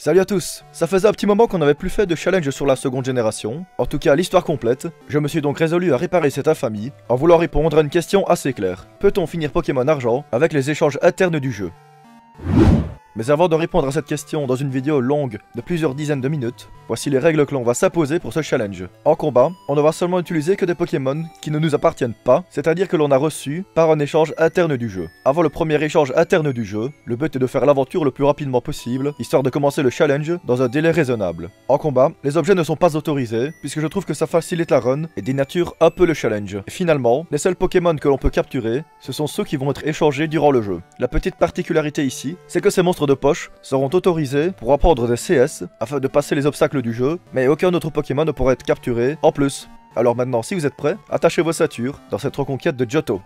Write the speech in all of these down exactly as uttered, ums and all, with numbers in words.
Salut à tous. Ça faisait un petit moment qu'on n'avait plus fait de challenge sur la seconde génération, en tout cas l'histoire complète. Je me suis donc résolu à réparer cette infamie, en voulant répondre à une question assez claire. Peut-on finir Pokémon Argent avec les échanges internes du jeu? Mais avant de répondre à cette question dans une vidéo longue de plusieurs dizaines de minutes, voici les règles que l'on va s'imposer pour ce challenge. En combat, on ne va seulement utiliser que des Pokémon qui ne nous appartiennent pas, c'est-à-dire que l'on a reçu par un échange interne du jeu. Avant le premier échange interne du jeu, le but est de faire l'aventure le plus rapidement possible, histoire de commencer le challenge dans un délai raisonnable. En combat, les objets ne sont pas autorisés, puisque je trouve que ça facilite la run et dénature un peu le challenge. Et finalement, les seuls Pokémon que l'on peut capturer, ce sont ceux qui vont être échangés durant le jeu. La petite particularité ici, c'est que ces monstres de poche seront autorisés pour apprendre des C S afin de passer les obstacles du jeu, mais aucun autre Pokémon ne pourra être capturé en plus. Alors maintenant, si vous êtes prêts, attachez vos ceintures dans cette reconquête de Johto.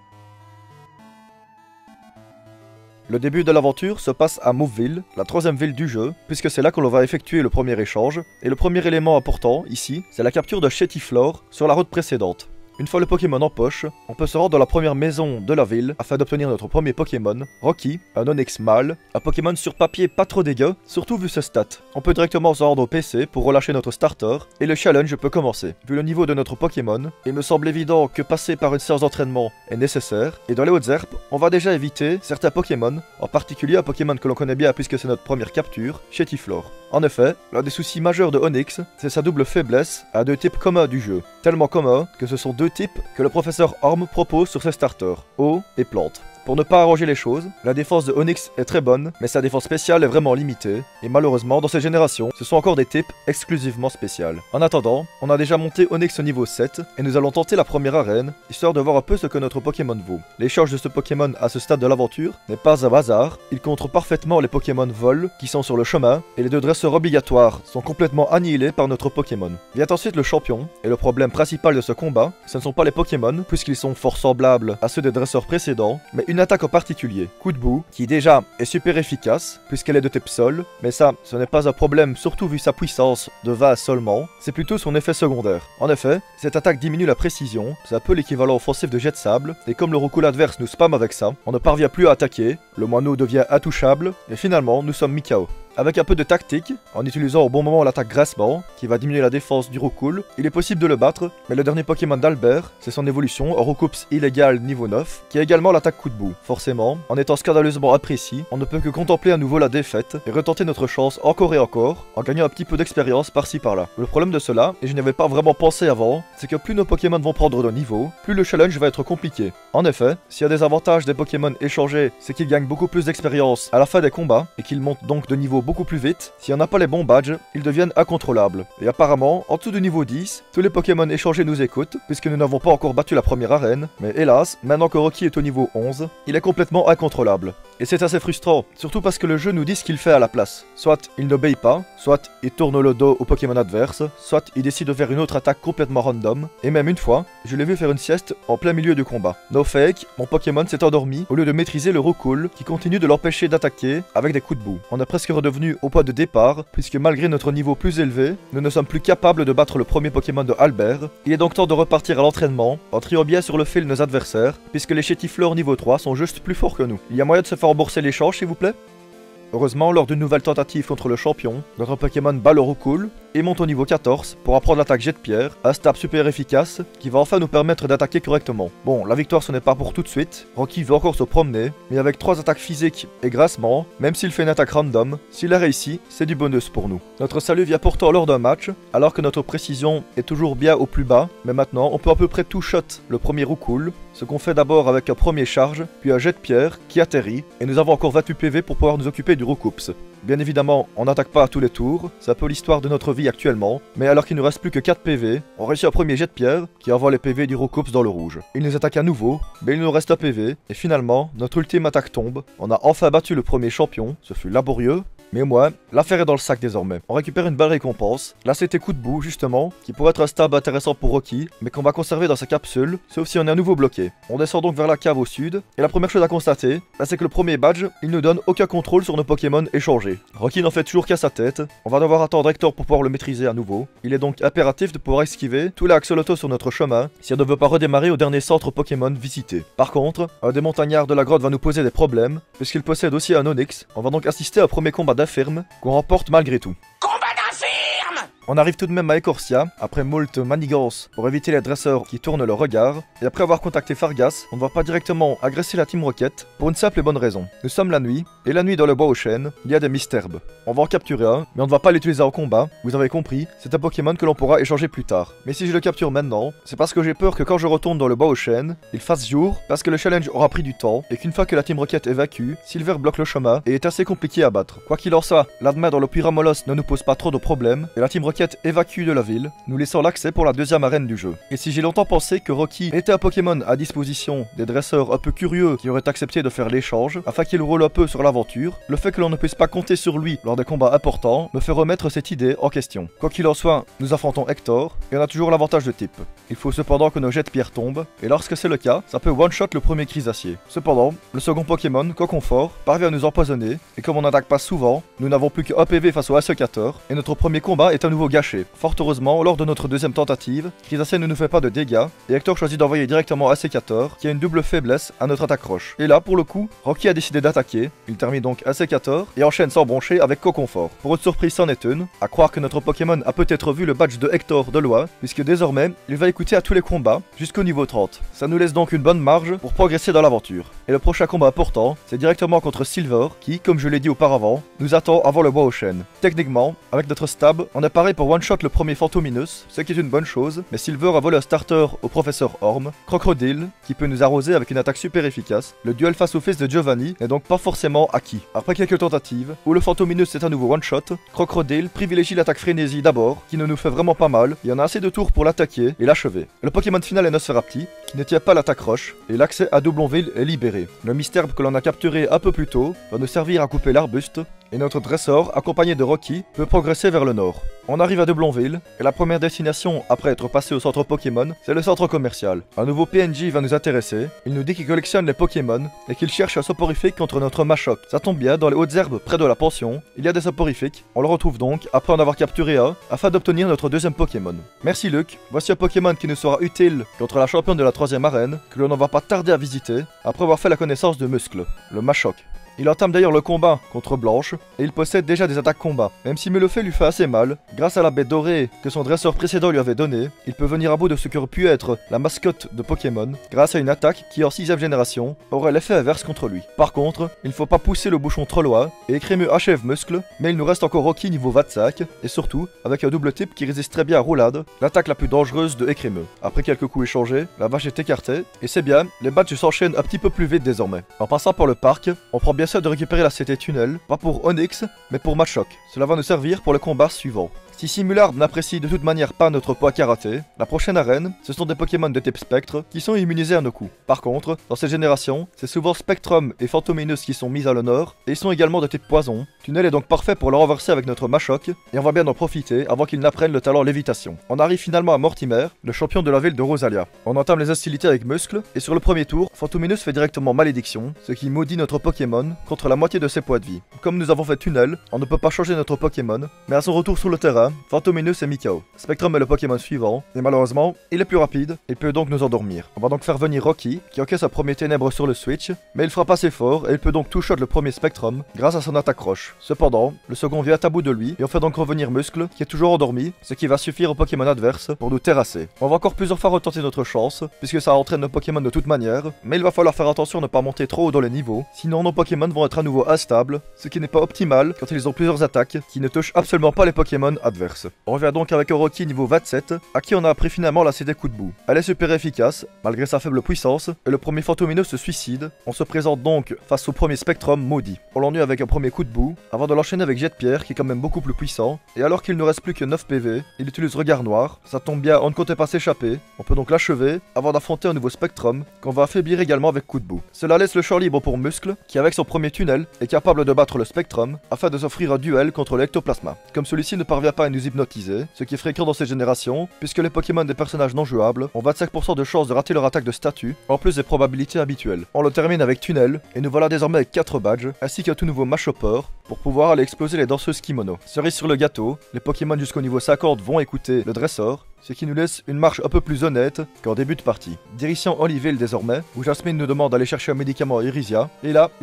Le début de l'aventure se passe à Mauville, la troisième ville du jeu, puisque c'est là que l'on va effectuer le premier échange, et le premier élément important, ici, c'est la capture de Chétiflore sur la route précédente. Une fois le Pokémon en poche, on peut se rendre dans la première maison de la ville afin d'obtenir notre premier Pokémon, Rocky, un Onix mâle, un Pokémon sur papier pas trop dégueu, surtout vu ses stats. On peut directement se rendre au P C pour relâcher notre starter, et le challenge peut commencer. Vu le niveau de notre Pokémon, il me semble évident que passer par une séance d'entraînement est nécessaire, et dans les hautes herbes, on va déjà éviter certains Pokémon, en particulier un Pokémon que l'on connaît bien puisque c'est notre première capture, Chétiflore. En effet, l'un des soucis majeurs de Onix, c'est sa double faiblesse à deux types communs du jeu. Tellement communs que ce sont deux types que le professeur Orm propose sur ses starters, eau et plante. Pour ne pas arranger les choses, la défense de Onix est très bonne, mais sa défense spéciale est vraiment limitée, et malheureusement dans cette génération, ce sont encore des types exclusivement spéciales. En attendant, on a déjà monté Onix au niveau sept, et nous allons tenter la première arène, histoire de voir un peu ce que notre Pokémon vaut. L'échange de ce Pokémon à ce stade de l'aventure n'est pas un hasard, il contre parfaitement les Pokémon vol qui sont sur le chemin, et les deux dresseurs obligatoires sont complètement annihilés par notre Pokémon. Vient ensuite le champion, et le problème principal de ce combat, ce ne sont pas les Pokémon, puisqu'ils sont fort semblables à ceux des dresseurs précédents, mais une Une attaque en particulier, Coup de boue, qui déjà est super efficace, puisqu'elle est de type sol, mais ça, ce n'est pas un problème, surtout vu sa puissance de vase seulement, c'est plutôt son effet secondaire. En effet, cette attaque diminue la précision, c'est un peu l'équivalent offensif de jet de sable, et comme le roucoule adverse nous spam avec ça, on ne parvient plus à attaquer, le moineau devient intouchable, et finalement, nous sommes mis K O. Avec un peu de tactique, en utilisant au bon moment l'attaque grassement, qui va diminuer la défense du Roucoule, il est possible de le battre, mais le dernier Pokémon d'Albert, c'est son évolution, Roucoups illégal niveau neuf, qui a également l'attaque coup de boue. Forcément, en étant scandaleusement imprécis, on ne peut que contempler à nouveau la défaite, et retenter notre chance encore et encore, en gagnant un petit peu d'expérience par-ci par-là. Le problème de cela, et je n'y avais pas vraiment pensé avant, c'est que plus nos Pokémon vont prendre de niveau, plus le challenge va être compliqué. En effet, s'il y a des avantages des Pokémon échangés, c'est qu'ils gagnent beaucoup plus d'expérience à la fin des combats, et qu'ils montent donc de niveau beaucoup plus vite. Si on n'a pas les bons badges, ils deviennent incontrôlables. Et apparemment, en dessous du niveau dix, tous les Pokémon échangés nous écoutent, puisque nous n'avons pas encore battu la première arène, mais hélas, maintenant que Rocky est au niveau onze, il est complètement incontrôlable. Et c'est assez frustrant, surtout parce que le jeu nous dit ce qu'il fait à la place. Soit il n'obéit pas, soit il tourne le dos au Pokémon adverse, soit il décide de faire une autre attaque complètement random, et même une fois, je l'ai vu faire une sieste en plein milieu du combat. No fake, mon Pokémon s'est endormi au lieu de maîtriser le Roucoule qui continue de l'empêcher d'attaquer avec des coups de boue. On est presque redevenu au point de départ, puisque malgré notre niveau plus élevé, nous ne sommes plus capables de battre le premier Pokémon de Albert. Il est donc temps de repartir à l'entraînement, en triant bien sur le fil nos adversaires, puisque les Chétiflores niveau trois sont juste plus forts que nous. Il y a moyen de se faire rembourser l'échange s'il vous plaît? Heureusement, lors d'une nouvelle tentative contre le champion, notre Pokémon bat le Roucoule et monte au niveau quatorze pour apprendre l'attaque jet de pierre, un stab super efficace qui va enfin nous permettre d'attaquer correctement. Bon, la victoire ce n'est pas pour tout de suite, Rocky veut encore se promener, mais avec trois attaques physiques et grassement, même s'il fait une attaque random, s'il a réussi, c'est du bonus pour nous. Notre salut vient pourtant lors d'un match, alors que notre précision est toujours bien au plus bas, mais maintenant on peut à peu près tout shot le premier Roucoule, ce qu'on fait d'abord avec un premier charge, puis un jet de pierre qui atterrit, et nous avons encore vingt-huit P V pour pouvoir nous occuper du Roucoups. Bien évidemment, on n'attaque pas à tous les tours, c'est un peu l'histoire de notre vie actuellement, mais alors qu'il ne reste plus que quatre P V, on réussit un premier jet de pierre qui envoie les P V du Roucoups dans le rouge. Il nous attaque à nouveau, mais il nous reste un P V, et finalement, notre ultime attaque tombe, on a enfin battu le premier champion, ce fut laborieux, mais au moins, l'affaire est dans le sac désormais. On récupère une belle récompense. Là, c'était coup de boue, justement, qui pourrait être un stab intéressant pour Rocky, mais qu'on va conserver dans sa capsule, sauf si on est à nouveau bloqué. On descend donc vers la cave au sud, et la première chose à constater, bah, c'est que le premier badge, il ne donne aucun contrôle sur nos Pokémon échangés. Rocky n'en fait toujours qu'à sa tête. On va devoir attendre Hector pour pouvoir le maîtriser à nouveau. Il est donc impératif de pouvoir esquiver tous les axolotls sur notre chemin, si on ne veut pas redémarrer au dernier centre Pokémon visité. Par contre, un des montagnards de la grotte va nous poser des problèmes, puisqu'il possède aussi un Onix. On va donc assister à un premier combat d'infirme qu'on remporte malgré tout. On arrive tout de même à Ecorcia, après moult manigances pour éviter les dresseurs qui tournent le regard, et après avoir contacté Fargas, on ne va pas directement agresser la Team Rocket, pour une simple et bonne raison. Nous sommes la nuit, et la nuit dans le bois aux chênes, il y a des Misterbes. On va en capturer un, mais on ne va pas l'utiliser en combat, vous avez compris, c'est un Pokémon que l'on pourra échanger plus tard. Mais si je le capture maintenant, c'est parce que j'ai peur que quand je retourne dans le bois aux chênes, il fasse jour, parce que le challenge aura pris du temps, et qu'une fois que la Team Rocket évacue, Silver bloque le chemin, et est assez compliqué à battre. Quoi qu'il en soit, l'admin dans le Pyramolos ne nous pose pas trop de problèmes, et la Team Rocket évacue de la ville, nous laissant l'accès pour la deuxième arène du jeu. Et si j'ai longtemps pensé que Rocky était un Pokémon à disposition des dresseurs un peu curieux qui auraient accepté de faire l'échange, afin qu'il roule un peu sur l'aventure, le fait que l'on ne puisse pas compter sur lui lors des combats importants me fait remettre cette idée en question. Quoi qu'il en soit, nous affrontons Hector, et on a toujours l'avantage de type. Il faut cependant que nos jets de pierre tombent, et lorsque c'est le cas, ça peut one-shot le premier Grisacier. Cependant, le second Pokémon, Coconfort, parvient à nous empoisonner, et comme on n'attaque pas souvent, nous n'avons plus qu'un P V face au Assecateur, et notre premier combat est à nouveau gâché. Fort heureusement, lors de notre deuxième tentative, Grisacier ne nous fait pas de dégâts, et Hector choisit d'envoyer directement Assecateur, qui a une double faiblesse à notre attaque roche. Et là, pour le coup, Rocky a décidé d'attaquer, il termine donc Assecateur, et enchaîne sans broncher avec Coconfort. Pour une surprise, c'en est une, à croire que notre Pokémon a peut-être vu le badge de Hector de loin, puisque désormais, il va écouter à tous les combats, jusqu'au niveau trente. Ça nous laisse donc une bonne marge pour progresser dans l'aventure. Et le prochain combat important, c'est directement contre Silver, qui, comme je l'ai dit auparavant, nous attend avant le bois aux chênes. Techniquement, avec notre stab, on est paré pour one-shot le premier Phantominus, ce qui est une bonne chose, mais Silver a volé un starter au professeur Orm, Crocodile, qui peut nous arroser avec une attaque super efficace. Le duel face au fils de Giovanni n'est donc pas forcément acquis. Après quelques tentatives, où le Phantominus est à nouveau one-shot, Crocodile privilégie l'attaque frénésie d'abord, qui ne nous fait vraiment pas mal, et on a assez de tours pour l'attaquer et l'achever. Le Pokémon final est Nosferapti, qui ne tient pas l'attaque roche, et l'accès à Doublonville est libéré. Le Misterbe que l'on a capturé un peu plus tôt va nous servir à couper l'arbuste, et notre dresseur, accompagné de Rocky, peut progresser vers le nord. On arrive à Doublonville, et la première destination après être passé au centre Pokémon, c'est le centre commercial. Un nouveau P N J va nous intéresser, il nous dit qu'il collectionne les Pokémon, et qu'il cherche un soporifique contre notre Machoc. Ça tombe bien, dans les hautes herbes près de la pension, il y a des soporifiques, on le retrouve donc, après en avoir capturé un, afin d'obtenir notre deuxième Pokémon. Merci Luc, voici un Pokémon qui nous sera utile contre la championne de la troisième arène, que l'on ne va pas tarder à visiter, après avoir fait la connaissance de Muscle, le Machoc. Il entame d'ailleurs le combat contre Blanche, et il possède déjà des attaques combat. Même si Melofeu lui fait assez mal, grâce à la bête dorée que son dresseur précédent lui avait donnée, il peut venir à bout de ce qu'aurait pu être la mascotte de Pokémon, grâce à une attaque qui en sixième génération aurait l'effet inverse contre lui. Par contre, il ne faut pas pousser le bouchon trop loin, et Écrémeux achève Muscle, mais il nous reste encore Rocky niveau vingt-cinq, et surtout, avec un double type qui résiste très bien à Roulade, l'attaque la plus dangereuse de Écrémeux. Après quelques coups échangés, la vache est écartée, et c'est bien, les badges s'enchaînent un petit peu plus vite désormais. En passant par le parc, on prend bien ça de récupérer la C T Tunnel, pas pour Onyx, mais pour Machoc. Cela va nous servir pour le combat suivant. Si Simulard n'apprécie de toute manière pas notre poids karaté, la prochaine arène, ce sont des Pokémon de type Spectre qui sont immunisés à nos coups. Par contre, dans cette génération, c'est souvent Spectrum et Phantominus qui sont mis à l'honneur, et ils sont également de type Poison. Tunnel est donc parfait pour le renverser avec notre Machoc, et on va bien en profiter avant qu'il n'apprenne le talent Lévitation. On arrive finalement à Mortimer, le champion de la ville de Rosalia. On entame les hostilités avec Muscle, et sur le premier tour, Phantominus fait directement Malédiction, ce qui maudit notre Pokémon contre la moitié de ses points de vie. Comme nous avons fait Tunnel, on ne peut pas changer notre Pokémon, mais à son retour sur le terrain, Phantominus est Mikao. Spectrum est le Pokémon suivant, et malheureusement, il est plus rapide, et peut donc nous endormir. On va donc faire venir Rocky, qui encaisse sa première ténèbre sur le Switch, mais il frappe assez fort, et il peut donc two-shot le premier Spectrum, grâce à son attaque roche. Cependant, le second vient à bout de lui, et on fait donc revenir Muscle, qui est toujours endormi, ce qui va suffire au Pokémon adverse pour nous terrasser. On va encore plusieurs fois retenter notre chance, puisque ça entraîne nos Pokémon de toute manière, mais il va falloir faire attention à ne pas monter trop haut dans les niveaux, sinon nos Pokémon vont être à nouveau instables, ce qui n'est pas optimal quand ils ont plusieurs attaques qui ne touchent absolument pas les Pokémon adverses. On revient donc avec un Rocky niveau vingt-sept, à qui on a appris finalement la C D coup de boue. Elle est super efficace, malgré sa faible puissance, et le premier Phantominus se suicide. On se présente donc face au premier Spectrum maudit. On l'ennuie avec un premier coup de boue, avant de l'enchaîner avec Jet de Pierre qui est quand même beaucoup plus puissant, et alors qu'il ne reste plus que neuf P V, il utilise Regard Noir, ça tombe bien, on ne comptait pas s'échapper, on peut donc l'achever, avant d'affronter un nouveau Spectrum, qu'on va affaiblir également avec coup de boue. Cela laisse le champ libre pour Muscle, qui avec son premier tunnel, est capable de battre le Spectrum, afin de s'offrir un duel contre l'Ectoplasma. Comme celui-ci ne parvient pas à nous hypnotiser, ce qui est fréquent dans cette génération, puisque les Pokémon des personnages non jouables ont vingt-cinq pour cent de chance de rater leur attaque de statut, en plus des probabilités habituelles. On le termine avec Tunnel, et nous voilà désormais avec quatre badges, ainsi qu'un tout nouveau Mashopper, pour pouvoir aller exploser les danseuses kimono. Cerise sur le gâteau, les Pokémon jusqu'au niveau cinquante vont écouter le dresseur, ce qui nous laisse une marche un peu plus honnête qu'en début de partie. Direction Oliville désormais, où Jasmine nous demande d'aller chercher un médicament à Irisia, et là, il va falloir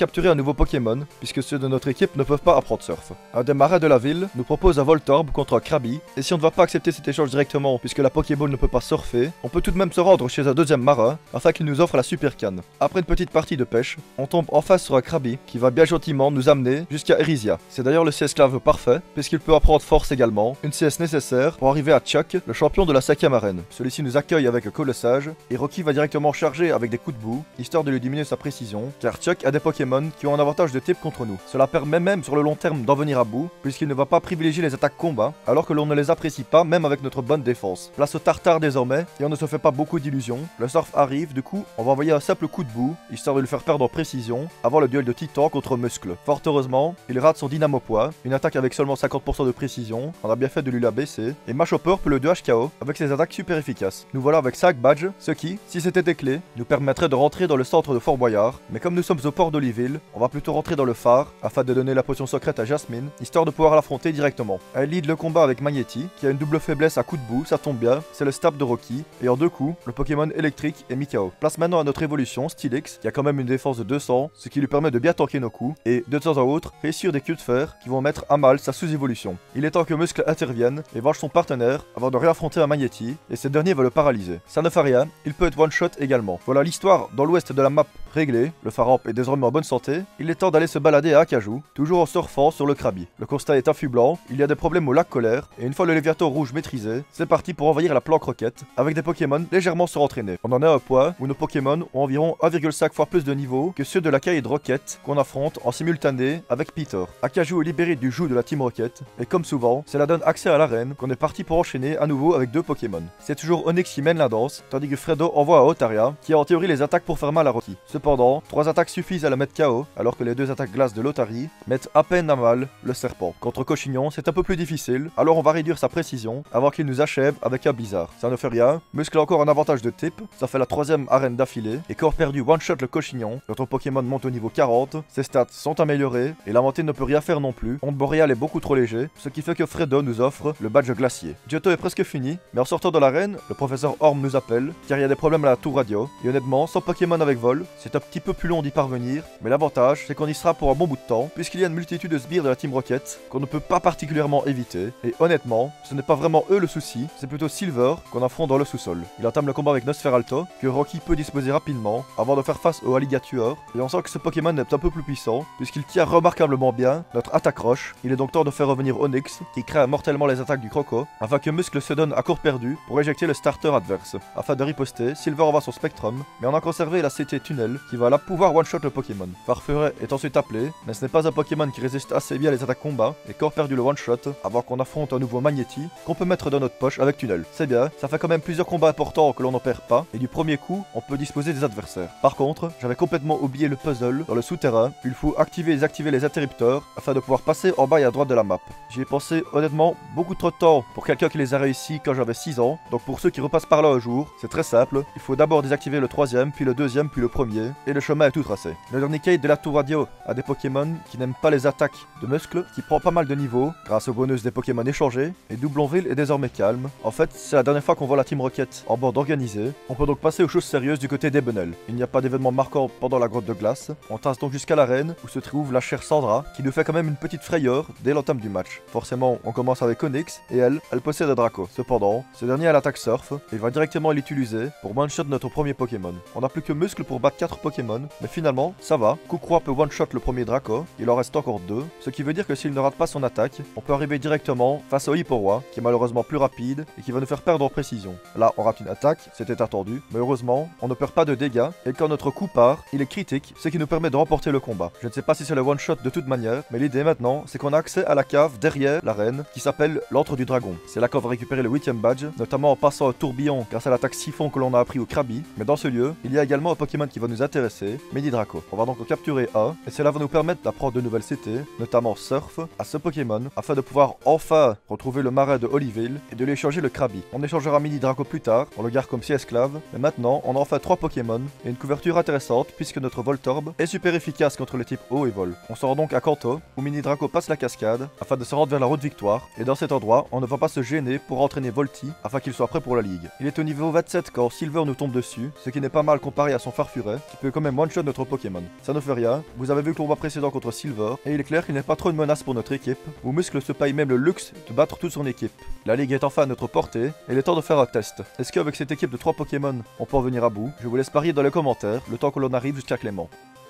capturer un nouveau Pokémon, puisque ceux de notre équipe ne peuvent pas apprendre Surf. Un des marais de la ville nous propose un Voltorb contre un Krabby, et si on ne va pas accepter cet échange directement, puisque la Pokéball ne peut pas surfer, on peut tout de même se rendre chez un deuxième marin, afin qu'il nous offre la super canne. Après une petite partie de pêche, on tombe en face sur un Krabby, qui va bien gentiment nous amener jusqu'à Erisia. C'est d'ailleurs le C S clave parfait, puisqu'il peut apprendre Force également, une C S nécessaire pour arriver à Chuck, le champion de la cinquième arène. Celui-ci nous accueille avec un colossage, et Rocky va directement charger avec des coups de boue, histoire de lui diminuer sa précision, car Chuck a des Pokémon qui ont un avantage de type contre nous. Cela permet même sur le long terme d'en venir à bout, puisqu'il ne va pas privilégier les attaques combat, alors que l'on ne les apprécie pas même avec notre bonne défense. Place au tartare désormais, et on ne se fait pas beaucoup d'illusions. Le surf arrive, du coup, on va envoyer un simple coup de boue, histoire de lui faire perdre en précision, avant le duel de Titan contre Muscle. Fort heureusement, il rate son Dynamo Poids, une attaque avec seulement cinquante pour cent de précision, on a bien fait de lui la baisser, et Mashopper peut le deux H K O avec ses attaques super efficaces. Nous voilà avec cinq badges, ce qui, si c'était des clés, nous permettrait de rentrer dans le centre de Fort Boyard, mais comme nous sommes au port d'Oliville, on va plutôt rentrer dans le phare, afin de donner la potion secrète à Jasmine, histoire de pouvoir l'affronter directement. Elle lead le combat avec Magnéti, qui a une double faiblesse à coup de boue, ça tombe bien, c'est le stab de Rocky, et en deux coups, le Pokémon électrique est Mikao. Place maintenant à notre évolution, Steelix, qui a quand même une défense de deux cents, ce qui lui permet de bien tanker nos coups, et de temps en autre, réussir des queues de fer qui vont mettre à mal sa sous-évolution. Il est temps que Muscle intervienne et venge son partenaire avant de réaffronter un Magnéti, et ce dernier va le paralyser. Ça ne fait rien, il peut être one-shot également. Voilà l'histoire dans l'ouest de la map réglée, le Pharamp est désormais en bonne santé, il est temps d'aller se balader à Akajou, toujours en surfant sur le Krabby. Le constat est affublant, il y a des problèmes au lac Colère, et une fois le Léviathan rouge maîtrisé, c'est parti pour envahir la planque roquette, avec des Pokémon légèrement surentraînés. On en est à un point où nos Pokémon ont environ un virgule cinq fois plus de niveau que ceux de la caille de Rocket qu'on affronte en simultané avec Peter. Akajou est libéré du joug de la Team Rocket, et comme souvent, cela donne accès à l'arène qu'on est parti pour enchaîner à nouveau avec deux Pokémon. C'est toujours Onyx qui mène la danse, tandis que Fredo envoie à Otaria, qui a en théorie les attaques pour faire mal à Rocky. Cependant, trois attaques suffisent à la mettre K O, alors que les deux attaques glace de l'Otari mettent à peine à mal le serpent. Contre Cochignon, c'est un peu plus difficile, alors on va réduire sa précision avant qu'il nous achève avec un blizzard. Ça ne fait rien, Muscle a encore un avantage de type, ça fait la troisième arène d'affilée, et corps perdu one-shot le Cochignon, notre Pokémon monte au niveau quarante, ses stats sont améliorées, et la montée ne peut rien faire non plus, Onde Boréal est beaucoup trop léger, ce qui fait que Fredo nous offre le badge glacier. Johto est presque fini, mais en sortant de l'arène, le professeur Orm nous appelle, car il y a des problèmes à la tour radio, et honnêtement, sans Pokémon avec vol, c'est un petit peu plus long d'y parvenir, mais l'avantage, c'est qu'on y sera pour un bon bout de temps, puisqu'il y a une multitude de sbires de la Team Rocket qu'on ne peut pas particulièrement éviter, et honnêtement, ce n'est pas vraiment eux le souci, c'est plutôt Silver qu'on affronte dans le sous-sol. Il entame le combat avec Nosferalto, que Rocky peut disposer rapidement, avant de faire face au Alligator, et on sent que ce Pokémon est un peu plus puissant, puisqu'il tient remarquablement bien notre attaque roche. Il est donc temps de faire revenir Onyx, qui craint mortellement les attaques du Croco, afin que Muscle se donne à court perdu pour éjecter le starter adverse. Afin de riposter, Silver envoie son Spectrum, mais on a conservé la C T Tunnel, qui va là pouvoir one-shot le Pokémon. Farferet est ensuite appelé, mais ce n'est pas un Pokémon qui résiste assez bien à les attaques combat, et corps perdu le one-shot, avant qu'on affronte un nouveau Magnéti, qu'on peut mettre dans notre poche avec Tunnel. C'est bien, ça fait quand même plusieurs combats importants que l'on n'en perd pas, et du premier coup, on peut disposer des adversaires. Par contre, j'avais complètement oublié le puzzle dans le souterrain, il faut activer et désactiver les interrupteurs, afin de pouvoir passer en bas et à droite de la map. J'y ai pensé honnêtement beaucoup trop de temps pour quelqu'un qui les a réussi quand j'avais six ans, donc pour ceux qui repassent par là un jour, c'est très simple, il faut d'abord désactiver le troisième, puis le deuxième, puis le premier, et le chemin est tout tracé. Le Dornicade de la tour radio a des Pokémon qui n'aiment pas les attaques de Muscle, qui prend pas mal de niveaux, grâce au bonus des Pokémon échangés, et Doublonville est désormais calme. En fait, c'est la dernière fois qu'on voit la Team Rocket en bande organisée, on peut donc passer aux choses sérieuses du côté d'Ebenel. Il n'y a pas d'événement marquant pendant la grotte de glace, on tasse donc jusqu'à l'arène, où se trouve la chère Sandra, qui nous fait quand même une petite frayeur dès l'entame du match. Forcément, on commence avec Onyx, et elle, elle possède un Draco. Cependant, ce dernier a l'attaque Surf, et va directement l'utiliser pour one-shot notre premier Pokémon. On n'a plus que Muscle pour battre quatre Pokémon, mais finalement, ça va. Kukroa peut one-shot le premier Draco, il en reste encore deux, ce qui veut dire que s'il ne rate pas son attaque, on peut arriver directement face au Hipporoi, qui est malheureusement plus rapide, et qui va nous faire perdre en précision. Là, on rate une attaque, c'était attendu, mais heureusement, on ne perd pas de dégâts, et quand notre coup part, il est critique, ce qui nous permet de remporter le combat. Je ne sais pas si c'est le one-shot de toute manière, mais l'idée maintenant, c'est qu'on a accès à la cave derrière l'arène, qui s'appelle l'Antre du Dragon. C'est là qu'on va récupérer le huitième badge, notamment en passant un tourbillon grâce à l'attaque siphon que l'on a appris au Krabby, mais dans ce lieu, il y a également un Pokémon qui va nous intéresser, Medidraco. On va donc en capturer un, et cela va nous permettre d'apprendre de nouvelles C T, notamment Surf, à ce Pokémon, afin de pouvoir enfin retrouver le marais de Oliville et de lui échanger le Krabby. On échangera Mini-Draco plus tard, on le garde comme si esclave, mais maintenant, on a enfin trois Pokémon, et une couverture intéressante, puisque notre Voltorb est super efficace contre le type eau et vol. On se rend donc à Kanto, où Mini-Draco passe la cascade, afin de se rendre vers la route victoire, et dans cet endroit, on ne va pas se gêner pour entraîner Volty, afin qu'il soit prêt pour la ligue. Il est au niveau vingt-sept quand Silver nous tombe dessus, ce qui n'est pas mal comparé à son Farfuret, qui peut quand même one-shot notre Pokémon. ça ne fait rien, vous avez vu le combat précédent contre Silver, et il est clair qu'il n'est pas trop une menace pour notre équipe, où Muscle se paye même le luxe de battre toute son équipe. La ligue est enfin à notre portée, et il est temps de faire un test. Est-ce qu'avec cette équipe de trois Pokémon, on peut en venir à bout? Je vous laisse parier dans les commentaires, le temps que l'on arrive jusqu'à Clément.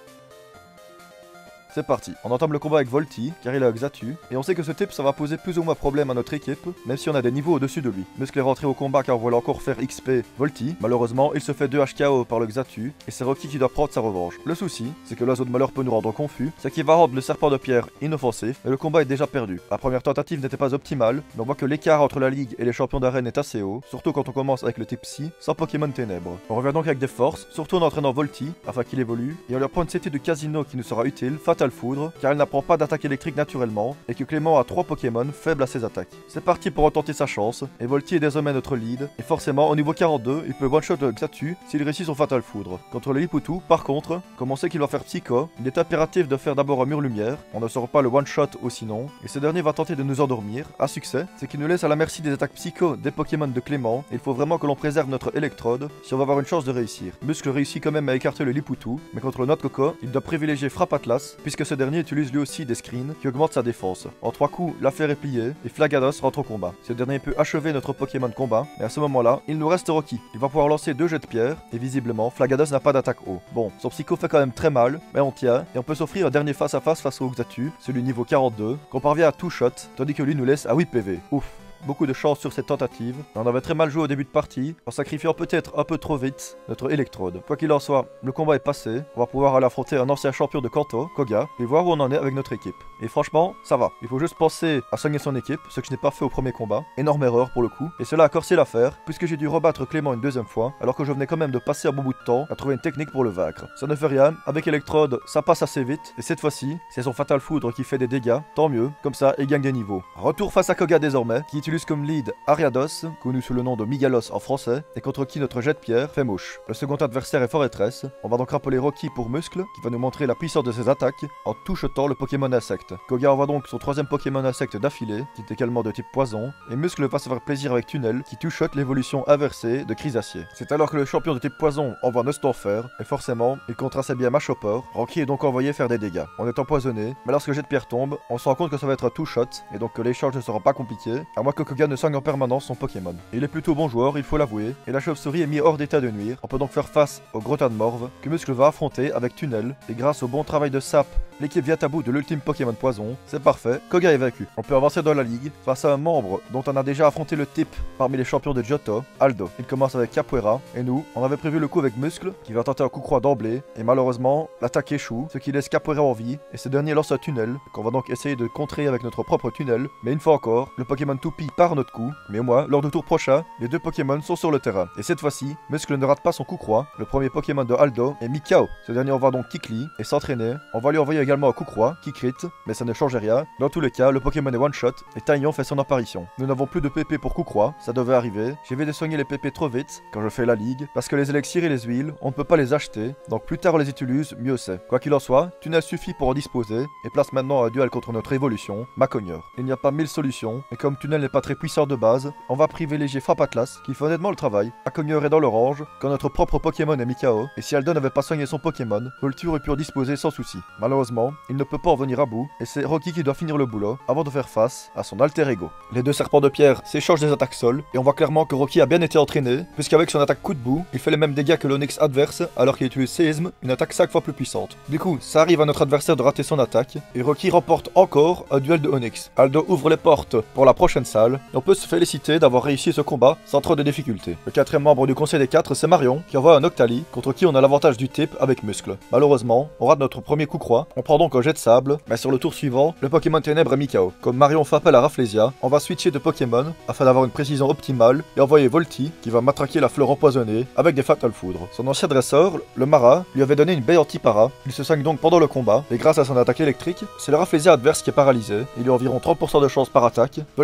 C'est parti, on entame le combat avec Volty, car il a Xatu, et on sait que ce type ça va poser plus ou moins problème à notre équipe, même si on a des niveaux au-dessus de lui. Muscle est rentré au combat car on voulait encore faire X P Volty, malheureusement il se fait deux H K O par le Xatu, et c'est Rocky qui doit prendre sa revanche. Le souci, c'est que l'oiseau de malheur peut nous rendre confus, c'est qu'il va rendre le serpent de pierre inoffensif, et le combat est déjà perdu. La première tentative n'était pas optimale, mais on voit que l'écart entre la ligue et les champions d'arène est assez haut, surtout quand on commence avec le type Psy, sans Pokémon Ténèbres. On revient donc avec des forces, surtout en entraînant Volty, afin qu'il évolue, et on lui apprend une C T de Casino qui nous sera utile, Fatal Foudre, car elle n'apprend pas d'attaque électrique naturellement, et que Clément a trois Pokémon faibles à ses attaques. C'est parti pour retenter sa chance, et Volty est désormais notre lead, et forcément au niveau quarante-deux, il peut one-shot le Xatu s'il réussit son Fatal Foudre. Contre le Lipoutou, par contre, comme on sait qu'il va faire Psycho, il est impératif de faire d'abord un mur lumière, on ne sort pas le one-shot ou sinon, et ce dernier va tenter de nous endormir, à succès, c'est qu'il nous laisse à la merci des attaques Psycho des Pokémon de Clément, et il faut vraiment que l'on préserve notre électrode si on va avoir une chance de réussir. Muscle réussit quand même à écarter le Lipoutou, mais contre le Notecoco, il doit privilégier Frappe Atlas, puisque ce dernier utilise lui aussi des screens qui augmentent sa défense. En trois coups, l'affaire est pliée et Flagados rentre au combat. Ce dernier peut achever notre Pokémon de combat, mais à ce moment-là, il nous reste Rocky. Il va pouvoir lancer deux jets de pierre et visiblement, Flagados n'a pas d'attaque haut. Bon, son psycho fait quand même très mal, mais on tient et on peut s'offrir un dernier face à face face au Xatu, celui niveau quarante-deux, qu'on parvient à two shot, tandis que lui nous laisse à huit P V. Ouf. Beaucoup de chance sur cette tentative, mais on avait très mal joué au début de partie, en sacrifiant peut-être un peu trop vite notre électrode. Quoi qu'il en soit, le combat est passé, on va pouvoir aller affronter un ancien champion de Kanto, Koga, et voir où on en est avec notre équipe. Et franchement, ça va. Il faut juste penser à soigner son équipe, ce que je n'ai pas fait au premier combat. Énorme erreur pour le coup, et cela a corsé l'affaire, puisque j'ai dû rebattre Clément une deuxième fois, alors que je venais quand même de passer un bon bout de temps à trouver une technique pour le vaincre. Ça ne fait rien, avec électrode, ça passe assez vite, et cette fois-ci, c'est son Fatal Foudre qui fait des dégâts, tant mieux, comme ça, il gagne des niveaux. Retour face à Koga désormais, qui utilise comme lead Ariados, connu sous le nom de Migalos en français, et contre qui notre jet de pierre fait mouche. Le second adversaire est Forêtress. On va donc rappeler Rocky pour Muscle, qui va nous montrer la puissance de ses attaques en touchetant le Pokémon insecte. Koga envoie donc son troisième Pokémon insecte d'affilée, qui est également de type poison, et Muscle va se faire plaisir avec Tunnel, qui touchote l'évolution inversée de Chrysacier. C'est alors que le champion de type poison envoie Nostorfer, et forcément, il compte assez bien Machopper. Rocky est donc envoyé faire des dégâts. On est empoisonné, mais lorsque le jet de pierre tombe, on se rend compte que ça va être un two-shot, et donc que l'échange ne sera pas compliqué, à moins que Koga ne soigne en permanence son Pokémon. Il est plutôt bon joueur, il faut l'avouer, et la chauve-souris est mis hors d'état de nuire. On peut donc faire face au Grottan de Morve, que Muscle va affronter avec Tunnel, et grâce au bon travail de Sap, l'équipe vient à bout de l'ultime Pokémon poison. C'est parfait, Koga est vaincu. On peut avancer dans la ligue face à un membre dont on a déjà affronté le type parmi les champions de Johto, Aldo. Il commence avec Capoeira, et nous, on avait prévu le coup avec Muscle, qui va tenter un coup croix d'emblée, et malheureusement, l'attaque échoue, ce qui laisse Capoeira en vie, et ce dernier lance un Tunnel, qu'on va donc essayer de contrer avec notre propre Tunnel, mais une fois encore, le Pokémon Toupie part notre coup, mais moi, lors du tour prochain, les deux Pokémon sont sur le terrain. Et cette fois-ci, Muscle ne rate pas son coup croix. Le premier Pokémon de Aldo est Mikao. Ce dernier envoie donc Kikli et s'entraîner. On va lui envoyer également un coup croix, qui crit, mais ça ne change rien. Dans tous les cas, le Pokémon est one-shot et Taillon fait son apparition. Nous n'avons plus de P P pour coup croix, ça devait arriver. J'ai vais de soigner les P P trop vite quand je fais la ligue, parce que les élixirs et les huiles, on ne peut pas les acheter, donc plus tard on les utilise, mieux c'est. Quoi qu'il en soit, Tunnel suffit pour en disposer et place maintenant un duel contre notre évolution, Macogneur. Il n'y a pas mille solutions, et comme Tunnel n'est pas très puissant de base, on va privilégier Frappe Atlas, qui fait honnêtement le travail. Macogneur est dans l'orange, quand notre propre Pokémon est Mikao, et si Aldo n'avait pas soigné son Pokémon, Volty aurait pu en disposer sans souci. Malheureusement, il ne peut pas en venir à bout, et c'est Rocky qui doit finir le boulot, avant de faire face à son alter ego. Les deux serpents de pierre s'échangent des attaques sol, et on voit clairement que Rocky a bien été entraîné, puisqu'avec son attaque coup de bout, il fait les mêmes dégâts que l'Onyx adverse, alors qu'il utilise Séisme, une attaque cinq fois plus puissante. Du coup, ça arrive à notre adversaire de rater son attaque, et Rocky remporte encore un duel de Onyx. Aldo ouvre les portes pour la prochaine salle, et on peut se féliciter d'avoir réussi ce combat sans trop de difficultés. Le quatrième membre du conseil des quatre, c'est Marion, qui envoie un Octali, contre qui on a l'avantage du type avec Muscle. Malheureusement, on rate notre premier coup croix, on prend donc un jet de sable, mais sur le tour suivant, le Pokémon Ténèbres est Mikao. Comme Marion fait appel à Rafflesia, on va switcher de Pokémon, afin d'avoir une précision optimale, et envoyer Volty, qui va matraquer la fleur empoisonnée, avec des Fatal Foudre. Son ancien dresseur, le Mara, lui avait donné une baie anti-para, il se soigne donc pendant le combat, et grâce à son attaque électrique, c'est le Rafflesia adverse qui est paralysé, il y a environ trente pour cent de chance par attaque, Volty peut donc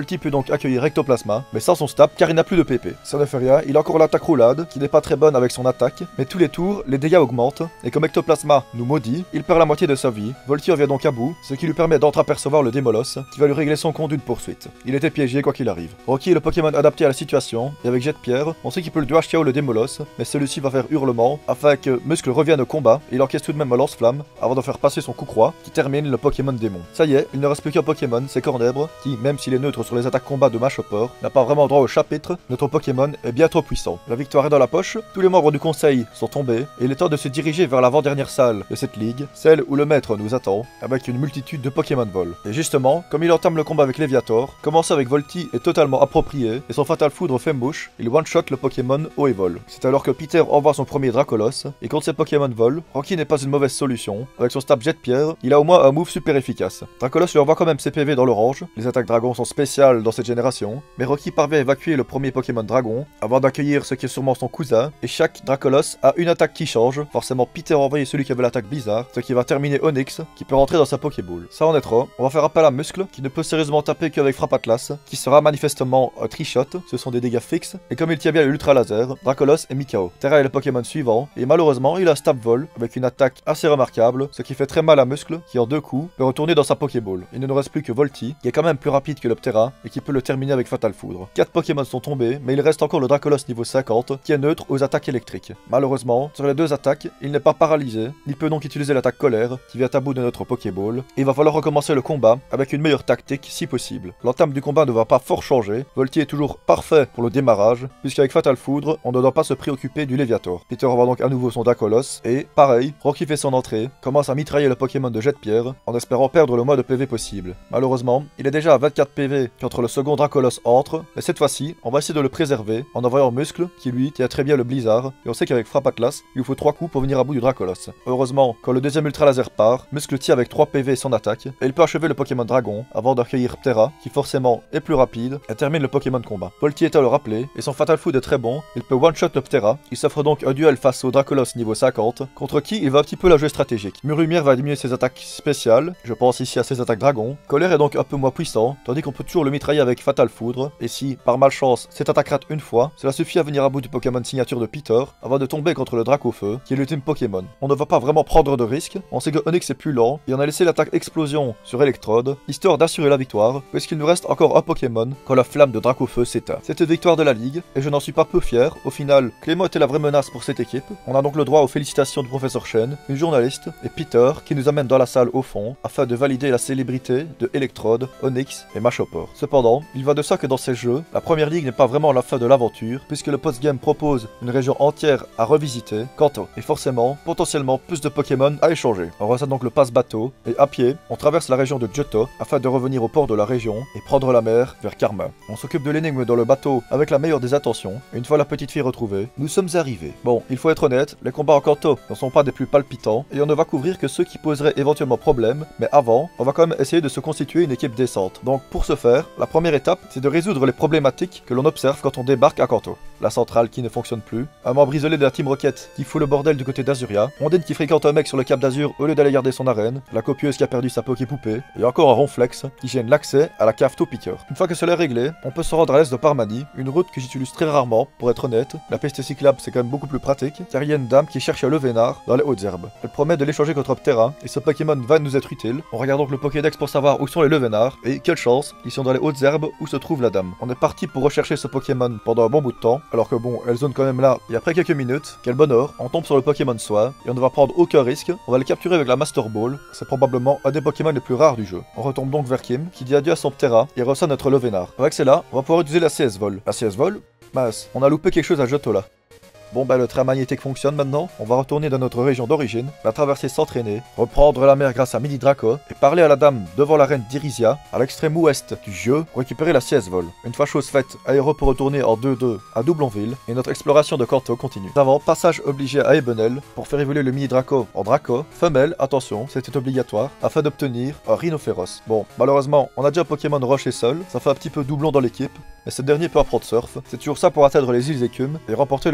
donc accueillir Ectoplasma, mais sans son stab car il n'a plus de P P. Ça ne fait rien, il a encore l'attaque roulade, qui n'est pas très bonne avec son attaque, mais tous les tours, les dégâts augmentent, et comme Ectoplasma nous maudit, il perd la moitié de sa vie. Volty revient donc à bout, ce qui lui permet d'entreapercevoir le Démolos, qui va lui régler son compte d'une poursuite. Il était piégé quoi qu'il arrive. Rocky est le Pokémon adapté à la situation, et avec Jet-Pierre, on sait qu'il peut le deux H K O le Démolos, mais celui-ci va faire hurlement, afin que Muscle revienne au combat, et il encaisse tout de même un lance-flamme, avant de faire passer son coup croix, qui termine le Pokémon démon. Ça y est, il ne reste plus qu'un Pokémon, c'est Cornèbre, qui, même s'il est neutre sur les attaques combat de Machopper, n'a pas vraiment droit au chapitre, notre Pokémon est bien trop puissant. La victoire est dans la poche, tous les membres du conseil sont tombés, et il est temps de se diriger vers l'avant-dernière salle de cette ligue, celle où le maître nous attend, avec une multitude de Pokémon vol. Et justement, comme il entame le combat avec Léviator, commencer avec Volty est totalement approprié, et son Fatal Foudre fait mouche, il one-shot le Pokémon haut et vol. C'est alors que Peter envoie son premier Dracolos, et contre ses Pokémon vol, Rocky n'est pas une mauvaise solution, avec son stab Jet-Pierre, il a au moins un move super efficace. Dracolos lui envoie quand même ses P V dans l'orange, les attaques dragons sont spéciales dans cette génération, mais Rocky parvient à évacuer le premier Pokémon dragon, avant d'accueillir ce qui est sûrement son cousin, et chaque Dracolos a une attaque qui change, forcément Peter a envoyé celui qui avait l'attaque bizarre, ce qui va terminer Onyx, qui peut rentrer dans sa Pokéball. Ça en est trop, on va faire appel à Muscle, qui ne peut sérieusement taper qu'avec Frappe Atlas, qui sera manifestement un tri-shot, ce sont des dégâts fixes, et comme il tient bien l'Ultra Laser, Dracolos est mis K O. Terra est le Pokémon suivant, et malheureusement il a Stab Vol, avec une attaque assez remarquable, ce qui fait très mal à Muscle, qui en deux coups peut retourner dans sa Pokéball. Il ne nous reste plus que Volty, qui est quand même plus rapide que le Ptera, et qui peut le terminer avec Fatal Foudre. quatre Pokémon sont tombés, mais il reste encore le Dracolos niveau cinquante, qui est neutre aux attaques électriques. Malheureusement, sur les deux attaques, il n'est pas paralysé, il peut donc utiliser l'attaque colère, qui vient à bout de notre Pokéball, et il va falloir recommencer le combat, avec une meilleure tactique si possible. L'entame du combat ne va pas fort changer, Volty est toujours parfait pour le démarrage, puisqu'avec Fatal Foudre, on ne doit pas se préoccuper du Léviator. Peter envoie donc à nouveau son Dracolos, et, pareil, Rocky fait son entrée, commence à mitrailler le Pokémon de Jet-Pierre, en espérant perdre le moins de P V possible. Malheureusement, il est déjà à vingt-quatre P V quand le second Dracolos entre, mais cette fois-ci, on va essayer de le préserver, en envoyant Muscle, qui lui tient très bien le Blizzard, et on sait qu'avec Frappe Atlas, il lui faut trois coups pour venir à bout du Dracolos. Heureusement, quand le deuxième Ultra Laser part, Muscle tient avec trois P V son attaque, et il peut achever le Pokémon Dragon, avant d'accueillir Ptera, qui forcément est plus rapide, et termine le Pokémon combat. Volty est à le rappeler, et son Fatal Food est très bon, il peut one-shot le Ptera, il s'offre donc un duel face au Dracolos niveau cinquante, contre qui il va un petit peu la jouer stratégique. Murumière va diminuer ses attaques spéciales, je pense ici à ses attaques dragon, Colère est donc un peu moins puissant, tandis qu'on peut toujours le mitrailler avec Fatal Foudre, et si, par malchance, cette attaque rate une fois, cela suffit à venir à bout du Pokémon signature de Peter, avant de tomber contre le Dracofeu, qui est l'ultime Pokémon. On ne va pas vraiment prendre de risques, on sait que Onyx est plus lent, et on a laissé l'attaque Explosion sur Electrode, histoire d'assurer la victoire, puisqu'il nous reste encore un Pokémon quand la flamme de Dracofeu s'éteint. C'est une victoire de la Ligue, et je n'en suis pas peu fier, au final, Clément était la vraie menace pour cette équipe, on a donc le droit aux félicitations du professeur Shen, une journaliste, et Peter, qui nous amène dans la salle au fond, afin de valider la célébrité de Electrode, Onyx et Machopper. Cependant, il va de ça que dans ces jeux, la première ligue n'est pas vraiment la fin de l'aventure, puisque le post-game propose une région entière à revisiter, Kanto, et forcément, potentiellement plus de Pokémon à échanger. On reçoit donc le passe-bateau, et à pied, on traverse la région de Johto, afin de revenir au port de la région, et prendre la mer vers Karma. On s'occupe de l'énigme dans le bateau, avec la meilleure des attentions, et une fois la petite fille retrouvée, nous sommes arrivés. Bon, il faut être honnête, les combats en Kanto ne sont pas des plus palpitants, et on ne va couvrir que ceux qui poseraient éventuellement problème, mais avant, on va quand même essayer de se constituer une équipe décente. Donc pour ce faire, la première étape, c'est de résoudre les problématiques que l'on observe quand on débarque à Kanto. La centrale qui ne fonctionne plus, un membre isolé de la Team Rocket qui fout le bordel du côté d'Azuria, Ondine qui fréquente un mec sur le Cap d'Azur au lieu d'aller garder son arène, la copieuse qui a perdu sa Poké-poupée, et encore un Ronflex qui gêne l'accès à la cave Topiqueur. Une fois que cela est réglé, on peut se rendre à l'est de Parmanie, une route que j'utilise très rarement, pour être honnête. La piste cyclable c'est quand même beaucoup plus pratique, car il y a une dame qui cherche un Levénard dans les hautes herbes. Elle promet de l'échanger contre Ptera, et ce Pokémon va nous être utile. On regarde donc le Pokédex pour savoir où sont les Levénards, et quelle chance, ils sont dans les hautes herbes où se trouve la dame. On est parti pour rechercher ce Pokémon pendant un bon bout de temps, alors que bon, elle zone quand même là, et après quelques minutes, quel bonheur, on tombe sur le Pokémon Soie, et on ne va prendre aucun risque, on va le capturer avec la Master Ball, c'est probablement un des Pokémon les plus rares du jeu. On retombe donc vers Kim, qui dit adieu à son Ptera, et reçoit notre Levénard. Avec cela, on va pouvoir utiliser la C S Vol. La C S Vol? Mince, on a loupé quelque chose à Johto là. Bon bah le train magnétique fonctionne maintenant, on va retourner dans notre région d'origine, la traverser s'entraîner, reprendre la mer grâce à Mini Draco, et parler à la dame devant l'arène d'Irisia, à l'extrême ouest du jeu, pour récupérer la C S Vol. Une fois chose faite, Aéro peut retourner en deux deux à Doublonville, et notre exploration de Kanto continue. Avant, passage obligé à Ebenel, pour faire évoluer le Mini Draco en Draco, femelle, attention, c'était obligatoire, afin d'obtenir un Rhinophéros. Bon, malheureusement, on a déjà un Pokémon Roche et Sol, ça fait un petit peu doublon dans l'équipe, mais ce dernier peut apprendre Surf, c'est toujours ça pour atteindre les îles Écumes, et remporter le badge d'Ogi.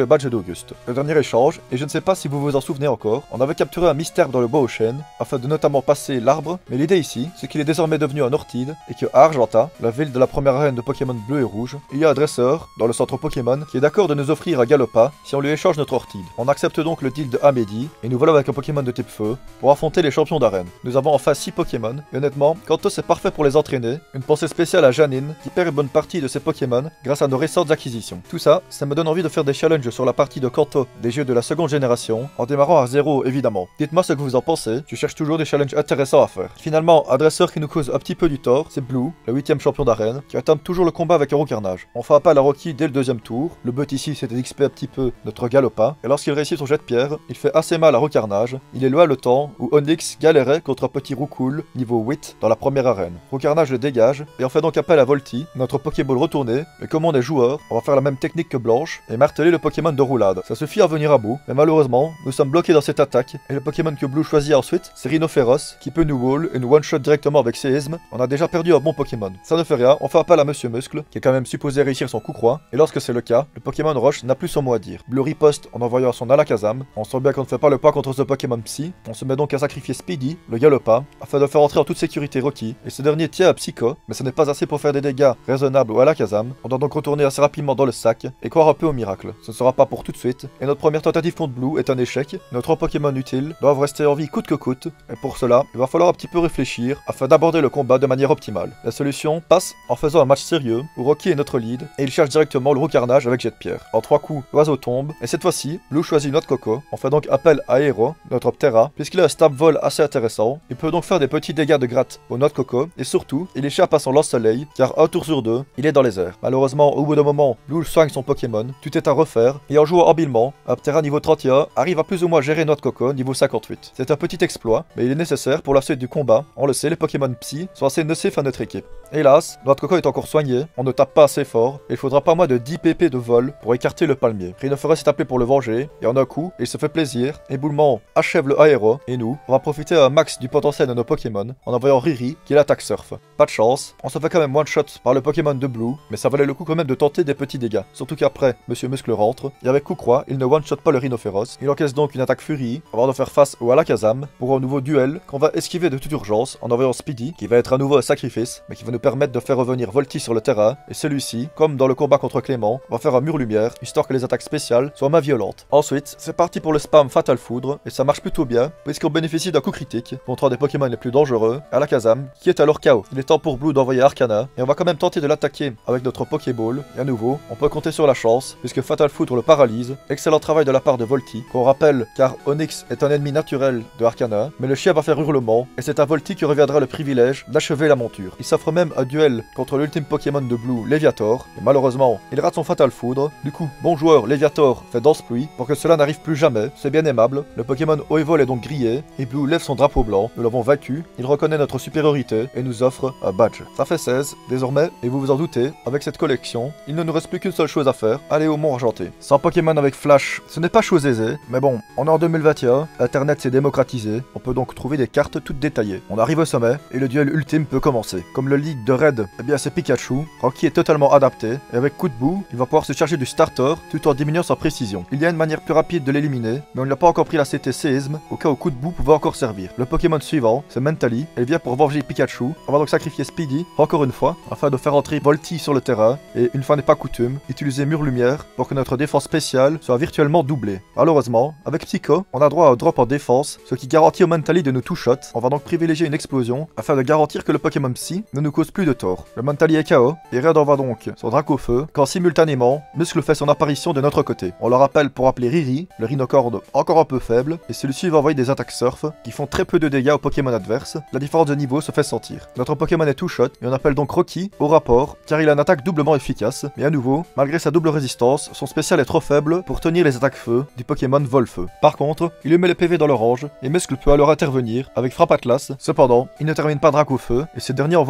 Auguste. Le dernier échange, et je ne sais pas si vous vous en souvenez encore, on avait capturé un mystère dans le bois aux chênes, afin de notamment passer l'arbre, mais l'idée ici, c'est qu'il est désormais devenu un Ortide, et que à Argenta, la ville de la première arène de Pokémon bleu et rouge, il y a un dresseur, dans le centre Pokémon, qui est d'accord de nous offrir un Galopa si on lui échange notre Ortide. On accepte donc le deal de Amédi, et nous voilà avec un Pokémon de type feu, pour affronter les champions d'arène. Nous avons enfin six Pokémon, et honnêtement, Kanto c'est parfait pour les entraîner, une pensée spéciale à Janine, qui perd une bonne partie de ses Pokémon grâce à nos récentes acquisitions. Tout ça, ça me donne envie de faire des challenges sur la partie de Kanto des jeux de la seconde génération, en démarrant à zéro évidemment. Dites-moi ce que vous en pensez, je cherche toujours des challenges intéressants à faire. Finalement, un dresseur qui nous cause un petit peu du tort, c'est Blue, le huitième champion d'arène, qui entame toujours le combat avec Aerocarnage. On fait appel à Rocky dès le deuxième tour, le but ici c'était d'X P un petit peu notre Galopa, et lorsqu'il réussit son jet de pierre, il fait assez mal à Aerocarnage, il est loin le temps où Onyx galérait contre un petit Roucoule niveau huit dans la première arène. Aerocarnage le dégage, et on fait donc appel à Volty, notre Pokéball retourné, mais comme on est joueur, on va faire la même technique que Blanche, et marteler le Pokémon de roulade. Ça suffit à venir à bout, mais malheureusement, nous sommes bloqués dans cette attaque, et le Pokémon que Blue choisit ensuite, c'est Rhinophéros, qui peut nous wall et nous one-shot directement avec séisme. On a déjà perdu un bon Pokémon. Ça ne fait rien, on fait appel à Monsieur Muscle, qui est quand même supposé réussir son coup croix, et lorsque c'est le cas, le Pokémon Roche n'a plus son mot à dire. Blue riposte en envoyant son Alakazam, on sent bien qu'on ne fait pas le poids contre ce Pokémon Psy, on se met donc à sacrifier Speedy, le Galopa, afin de faire entrer en toute sécurité Rocky, et ce dernier tient à Psycho, mais ce n'est pas assez pour faire des dégâts raisonnables au Alakazam. On doit donc retourner assez rapidement dans le sac, et croire un peu au miracle. Ce ne sera pas pour tout de suite, et notre première tentative contre Blue est un échec. Nos trois Pokémon utiles doivent rester en vie coûte que coûte, et pour cela, il va falloir un petit peu réfléchir afin d'aborder le combat de manière optimale. La solution passe en faisant un match sérieux où Rocky est notre lead et il cherche directement le Roucarnage avec jet de pierre. En trois coups, l'oiseau tombe et cette fois-ci, Blue choisit notre Coco. On fait donc appel à Aero, notre Ptera, puisqu'il a un stab vol assez intéressant. Il peut donc faire des petits dégâts de gratte au notre Coco et surtout, il échappe à son lance-soleil car un tour sur deux, il est dans les airs. Malheureusement, au bout d'un moment, Blue soigne son Pokémon, tout est à refaire et en jouant habilement, un Ptera niveau trente et un arrive à plus ou moins gérer notre Coco niveau cinquante-huit. C'est un petit exploit, mais il est nécessaire pour la suite du combat. On le sait, les Pokémon Psy sont assez nocifs à notre équipe. Hélas, notre Coco est encore soigné, on ne tape pas assez fort, et il faudra pas moins de dix P P de vol pour écarter le palmier. Rhinophéros est appelé pour le venger, et en un coup, il se fait plaisir, éboulement achève le aéro, et nous, on va profiter un max du potentiel de nos Pokémon, en envoyant Riri, qui l'attaque surf. Pas de chance, on se fait quand même one shot par le Pokémon de Blue, mais ça valait le coup quand même de tenter des petits dégâts, surtout qu'après, Monsieur Muscle rentre, et avec coup croix, il ne one shot pas le Rhinophéros, il encaisse donc une attaque Furie, avant de faire face au Alakazam, pour un nouveau duel, qu'on va esquiver de toute urgence, en envoyant Speedy, qui va être à nouveau un sacrifice, mais qui va nous permettre de faire revenir Volty sur le terrain, et celui-ci, comme dans le combat contre Clément, va faire un mur lumière, histoire que les attaques spéciales soient moins violentes. Ensuite, c'est parti pour le spam Fatal Foudre, et ça marche plutôt bien, puisqu'on bénéficie d'un coup critique, contre un des Pokémon les plus dangereux, Alakazam, qui est alors K O. Il est temps pour Blue d'envoyer Arcana, et on va quand même tenter de l'attaquer avec notre Pokéball, et à nouveau, on peut compter sur la chance, puisque Fatal Foudre le paralyse, excellent travail de la part de Volty, qu'on rappelle, car Onyx est un ennemi naturel de Arcana, mais le chien va faire hurlement, et c'est à Volty que reviendra le privilège d'achever la monture. Il s'offre même un duel contre l'ultime Pokémon de Blue, Léviator, et malheureusement, il rate son Fatal Foudre. Du coup, bon joueur, Léviator fait danse pluie pour que cela n'arrive plus jamais, c'est bien aimable. Le Pokémon haut et vol est donc grillé, et Blue lève son drapeau blanc, nous l'avons vaincu, il reconnaît notre supériorité, et nous offre un badge. Ça fait seize, désormais, et vous vous en doutez, avec cette collection, il ne nous reste plus qu'une seule chose à faire, aller au Mont Argenté. Sans Pokémon avec Flash, ce n'est pas chose aisée, mais bon, on est en deux mille vingt et un, Internet s'est démocratisé, on peut donc trouver des cartes toutes détaillées. On arrive au sommet, et le duel ultime peut commencer. Comme le lead de Red, eh bien c'est Pikachu, Rocky est totalement adapté, et avec coup de boue, il va pouvoir se charger du starter, tout en diminuant sa précision. Il y a une manière plus rapide de l'éliminer, mais on n'a pas encore pris la C T séisme, au cas où coup de boue pouvait encore servir. Le Pokémon suivant, c'est Mentally, elle vient pour venger Pikachu, on va donc sacrifier Speedy, encore une fois, afin de faire entrer Volty sur le terrain, et une fois n'est pas coutume, utiliser Mur Lumière pour que notre défense spéciale soit virtuellement doublée. Malheureusement, avec Psycho, on a droit à un drop en défense, ce qui garantit au Mentally de nous two-shot. On va donc privilégier une explosion, afin de garantir que le Pokémon Psy ne nous cause plus de tort. Le Mentally est K O, et Red envoie donc son Dracofeu, quand simultanément, Muscle fait son apparition de notre côté. On le rappelle pour appeler Riri, le Rhinocorne encore un peu faible, et celui-ci va envoyer des attaques surf, qui font très peu de dégâts aux Pokémon adverses. La différence de niveau se fait sentir. Notre Pokémon est two-shot, et on appelle donc Rocky au rapport, car il a une attaque doublement efficace, mais à nouveau, malgré sa double résistance, son spécial est trop faible pour tenir les attaques feu du Pokémon Vol-Feu. Par contre, il lui met les P V dans l'orange, et Muscle peut alors intervenir avec Frappe Atlas. Cependant, il ne termine pas Dracofeu, et ce dernier envoie un lance-flamme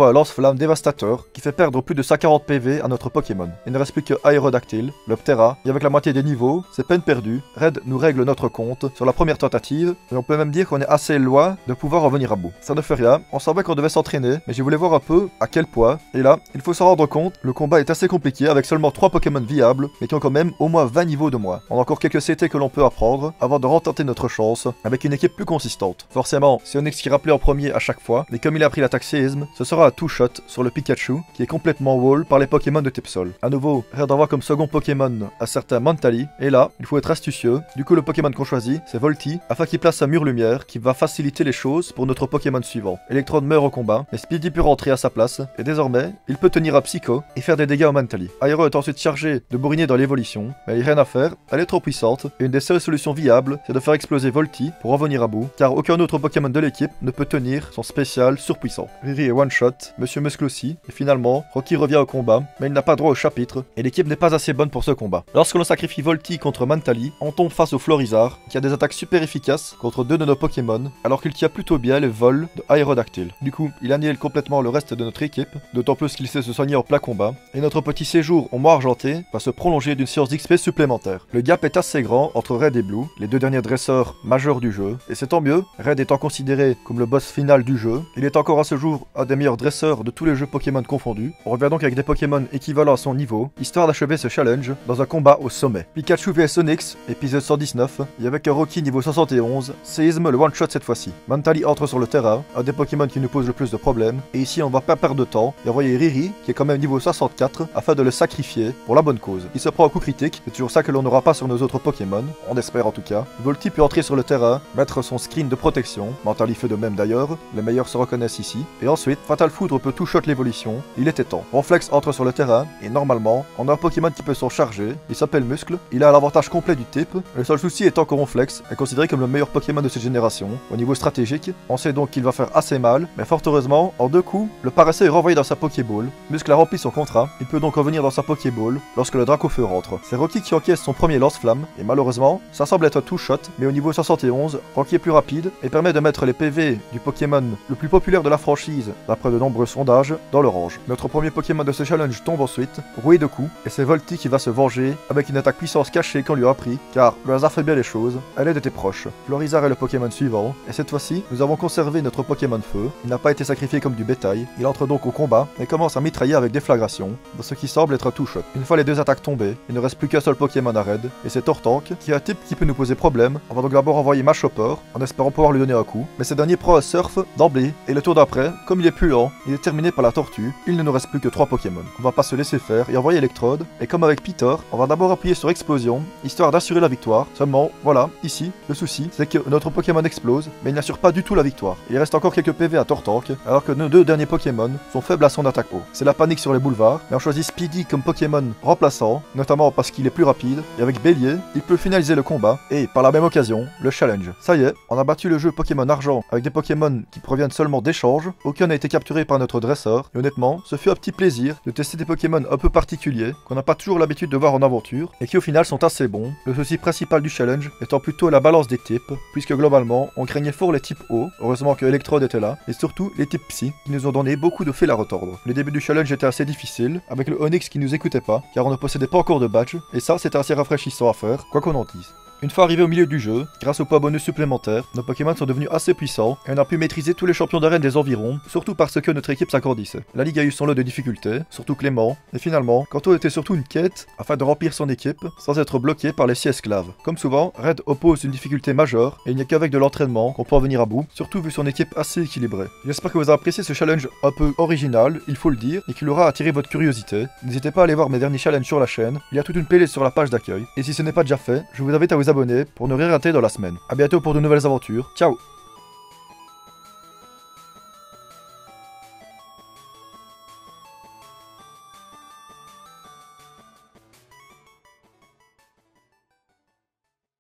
lame dévastateur qui fait perdre plus de cent quarante P V à notre Pokémon. Il ne reste plus que Aérodactyle, le Ptera, et avec la moitié des niveaux, c'est peine perdue, Red nous règle notre compte sur la première tentative, et on peut même dire qu'on est assez loin de pouvoir revenir à bout. Ça ne fait rien, on savait qu'on devait s'entraîner, mais je voulais voir un peu à quel point, et là, il faut s'en rendre compte, le combat est assez compliqué avec seulement trois Pokémon viables, mais qui ont quand même au moins vingt niveaux de moins. On a encore quelques C T que l'on peut apprendre, avant de retenter notre chance, avec une équipe plus consistante. Forcément, c'est Onix qui rappelait en premier à chaque fois, mais comme il a pris l'attaque séisme, ce sera un two-shot sur le Pikachu, qui est complètement wall par les Pokémon de type sol. A nouveau, Red envoie comme second Pokémon un certain Mentally, et là, il faut être astucieux. Du coup, le Pokémon qu'on choisit, c'est Volty, afin qu'il place un mur lumière qui va faciliter les choses pour notre Pokémon suivant. Electrode meurt au combat, mais Speedy peut rentrer à sa place, et désormais, il peut tenir à Psycho et faire des dégâts au Mentally. Aero est ensuite chargé de bourriner dans l'évolution, mais il n'y a rien à faire, elle est trop puissante, et une des seules solutions viables, c'est de faire exploser Volty pour revenir à bout, car aucun autre Pokémon de l'équipe ne peut tenir son spécial surpuissant. Riri est one-shot, Monsieur Muscle aussi, et finalement, Rocky revient au combat, mais il n'a pas droit au chapitre, et l'équipe n'est pas assez bonne pour ce combat. Lorsque l'on sacrifie Volty contre Mentally, on tombe face au Florizard, qui a des attaques super efficaces contre deux de nos Pokémon, alors qu'il tient plutôt bien le vol de Aérodactyle. Du coup, il annihile complètement le reste de notre équipe, d'autant plus qu'il sait se soigner en plein combat, et notre petit séjour au Mont Argenté va se prolonger d'une séance d'X P supplémentaire. Le gap est assez grand entre Red et Blue, les deux derniers dresseurs majeurs du jeu, et c'est tant mieux, Red étant considéré comme le boss final du jeu, il est encore à ce jour un des meilleurs dresseurs de tous les jeux Pokémon confondus. On revient donc avec des Pokémon équivalents à son niveau, histoire d'achever ce challenge dans un combat au sommet. Pikachu vs Onix, épisode cent dix-neuf, et avec un Rocky niveau soixante et onze, séisme le one-shot cette fois-ci. Mentally entre sur le terrain, un des Pokémon qui nous pose le plus de problèmes, et ici on va pas perdre de temps et envoyer Riri, qui est quand même niveau soixante-quatre, afin de le sacrifier pour la bonne cause. Il se prend un coup critique, c'est toujours ça que l'on n'aura pas sur nos autres Pokémon, on espère en tout cas. Volty peut entrer sur le terrain, mettre son screen de protection, Mentally fait de même d'ailleurs, les meilleurs se reconnaissent ici, et ensuite, Fatal Foudre peut tout shot l'évolution, il était temps. Ronflex entre sur le terrain, et normalement, on a un Pokémon qui peut s'en charger, il s'appelle Muscle, il a l'avantage complet du type, le seul souci étant que Ronflex est considéré comme le meilleur Pokémon de cette génération. Au niveau stratégique, on sait donc qu'il va faire assez mal, mais fort heureusement, en deux coups, le paresseux est renvoyé dans sa Pokéball, Muscle a rempli son contrat, il peut donc revenir dans sa Pokéball lorsque le Dracofeu rentre. C'est Rocky qui encaisse son premier lance-flamme, et malheureusement, ça semble être un two-shot, mais au niveau soixante et onze, Rocky est plus rapide et permet de mettre les P V du Pokémon le plus populaire de la franchise, d'après de nombreux sondages, dans le range. Notre premier Pokémon de ce challenge tombe ensuite, roué de coups, et c'est Volty qui va se venger avec une attaque puissance cachée qu'on lui a appris, car le hasard fait bien les choses, elle est était proche. Florizard est le Pokémon suivant, et cette fois-ci, nous avons conservé notre Pokémon feu, il n'a pas été sacrifié comme du bétail, il entre donc au combat, et commence à mitrailler avec déflagration, dans ce qui semble être un two-shot. Une fois les deux attaques tombées, il ne reste plus qu'un seul Pokémon à raid, et c'est Tortank, qui est un type qui peut nous poser problème. On va donc d'abord envoyer Machopper, en espérant pouvoir lui donner un coup, mais ce dernier prend un surf d'emblée, et le tour d'après, comme il est plus lent, il est terminé par la tortue, il ne nous reste plus que trois Pokémon. On va pas se laisser faire et envoyer Electrode, et comme avec Peter, on va d'abord appuyer sur Explosion, histoire d'assurer la victoire. Seulement, voilà, ici, le souci, c'est que notre Pokémon explose, mais il n'assure pas du tout la victoire. Il reste encore quelques P V à Tortank, alors que nos deux derniers Pokémon sont faibles à son attaque haut. C'est la panique sur les boulevards, mais on choisit Speedy comme Pokémon remplaçant, notamment parce qu'il est plus rapide, et avec Bélier, il peut finaliser le combat, et par la même occasion, le challenge. Ça y est, on a battu le jeu Pokémon Argent avec des Pokémon qui proviennent seulement d'échanges, aucun n'a été capturé par notre dresseur, et honnêtement, ce fut un petit plaisir de tester des Pokémon un peu particuliers, qu'on n'a pas toujours l'habitude de voir en aventure, et qui au final sont assez bons, le souci principal du challenge étant plutôt la balance des types, puisque globalement, on craignait fort les types hauts, heureusement que Electrode était là, et surtout les types psy, qui nous ont donné beaucoup de fil à retordre. Le début du challenge était assez difficile, avec le Onix qui nous écoutait pas, car on ne possédait pas encore de badge, et ça c'était assez rafraîchissant à faire, quoi qu'on en dise. Une fois arrivé au milieu du jeu, grâce aux poids bonus supplémentaires, nos Pokémon sont devenus assez puissants et on a pu maîtriser tous les champions d'arène des environs, surtout parce que notre équipe s'accordissait. La ligue a eu son lot de difficultés, surtout Clément, et finalement, Kanto était surtout une quête afin de remplir son équipe sans être bloqué par les six esclaves. Comme souvent, Red oppose une difficulté majeure et il n'y a qu'avec de l'entraînement qu'on peut en venir à bout, surtout vu son équipe assez équilibrée. J'espère que vous avez apprécié ce challenge un peu original, il faut le dire, et qu'il aura attiré votre curiosité. N'hésitez pas à aller voir mes derniers challenges sur la chaîne, il y a toute une playlist sur la page d'accueil, et si ce n'est pas déjà fait, je vous invite à vous abonner pour ne rien rater dans la semaine. A bientôt pour de nouvelles aventures, ciao!